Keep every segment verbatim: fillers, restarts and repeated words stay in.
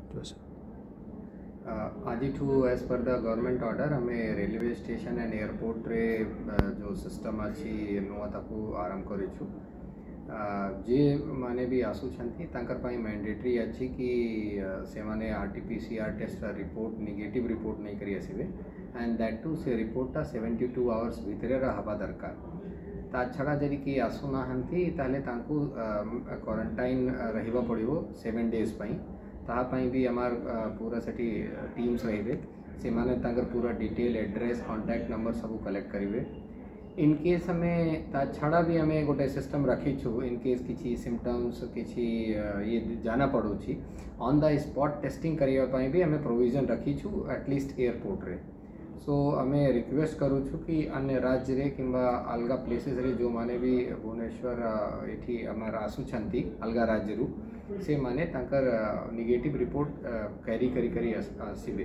आज as per the government order आम railway station and airport रे जो सिस्टम अच्छी नुआ ताकू आरंभ करूँ जे माने भी आसुछंती तांकर पाई मैंडेटरी अच्छी कि से माने RTPCR test report negative report नहीं करी आसबे एंड दैट टू से रिपोर्टा सेवेंटी टू आवर्स भितर हवा दरकार ता छड़ा जदि कि आसुना ताले तांकू क्वारंटाइन रहिबा पड़िबो सेवन डेज पई ता पई भी हमार पूरा सेठी टीम्स रहिबे से माने तांकर पूरा डिटेल एड्रेस कांटेक्ट नंबर सब कलेक्ट करिवे इन केस हमें ता छड़ा भी हमें गोटे सिस्टम रखी छु इन केस किसी सिम्पटम्स किसी ये जाना पड़ू छी ऑन द स्पॉट टेस्टिंग करिया पई भी हमें प्रोविजन रखी छु एटलीस्ट एयरपोर्ट रे सो हमें रिक्वेस्ट करूँ छु कि अन्य राज्य रे किंबा अलगा प्लेसेस रे जो माने भी भुवनेश्वर एठी हमार आसुछंती अलगा राज्य रु से माने तांकर नेगेटिव रिपोर्ट कैरी करी करी आसीबे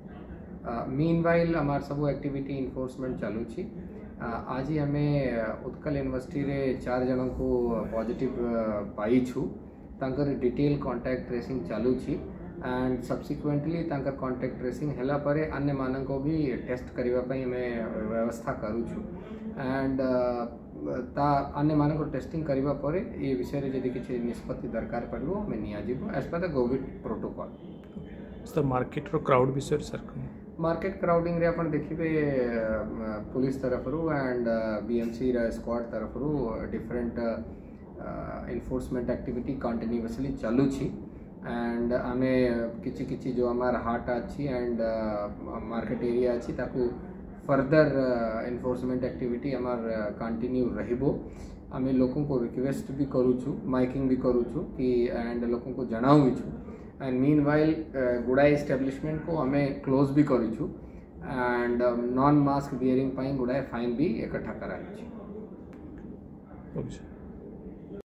मीनवाइल हमार सब एक्टिविटी इन्फोर्समेंट चालू छी आज ही हमें उत्कल यूनिवर्सिटी रे चार जनों को पॉजिटिव पाई छु तांकर डिटेल कांटेक्ट ट्रेसिंग चालू छी एंड सब्सिक्वेंटली तांकर कांटेक्ट ट्रेसिंग हैला परे अन्य मानन को भी टेस्ट करिवा पई हमें व्यवस्था करू छु एंड ता अन्य मानन को टेस्टिंग करिवा परे ये विषय रे जदि किछि निष्पत्ति दरकार पड़बो हमें निया जिवो as per the COVID protocol सर मार्केट रो क्राउड विषय सर मार्केट क्राउडिंग रे अपन देखिबे पुलिस तरफ रु एंड बीएमसी रा स्क्वाड तरफ रु डिफरेंट एनफोर्समेंट एक्टिविटी कंटिन्यूअसली चालू छी एंड आमे किछि किछि जो हमार हाट अछि एंड मार्केट एरिया अछि ताकू फर्दर एनफोर्समेंट एक्टिविटी हमार कंटिन्यू रहिबो आमे लोगों को रिक्वेस्ट भी करू छु माइकिंग भी करू छु कि एंड लोगों को जनाऊ भी छु एंड मीन वाइल गुड़ाई एस्टेब्लिशमेंट को हमें क्लोज भी करी छु एंड नॉन मास्क बियरिंग पाई गुड़ाई फाइन भी इकट्ठा कराई छु।